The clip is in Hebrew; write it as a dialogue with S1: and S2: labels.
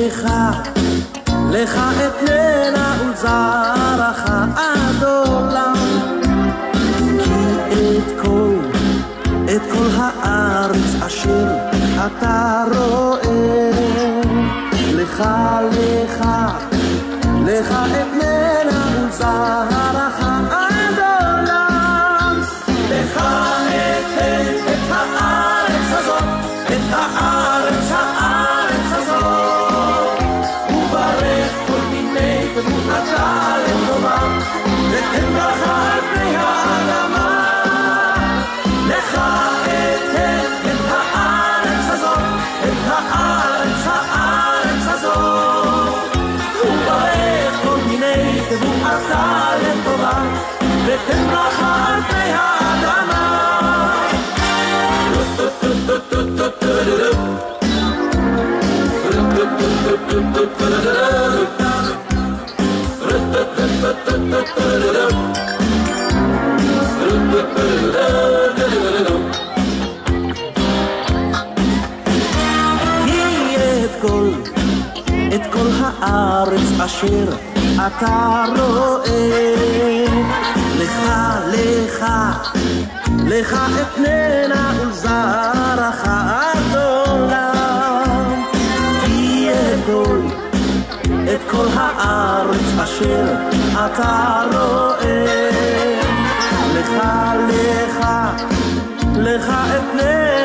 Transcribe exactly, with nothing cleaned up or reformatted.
S1: לך, לך אתננה ולזרעך עד עולם. כי את כל, את כל הארץ אשר אתה רואה, לך, לך, לך אתננה ולזרעך עד עולם. לך אתן את הארץ הזאת, את הארץ, הארץ הזאת, וברך כל מיני תבונתה לטובה, ותן ברכה על פני האדמה. לך אתן את הארץ הזאת, את הארץ, הארץ הזאת, וברך כל מיני תבונתה לטובה, ותן ברכה על פני האדמה. כי את כל, את כל הארץ אשר אתה רואה, לך, לך, לך אתננה ולזרעך עד עולם. כי את כל, את כל הארץ אשר אתה רואה, לך, לך, לך אתננה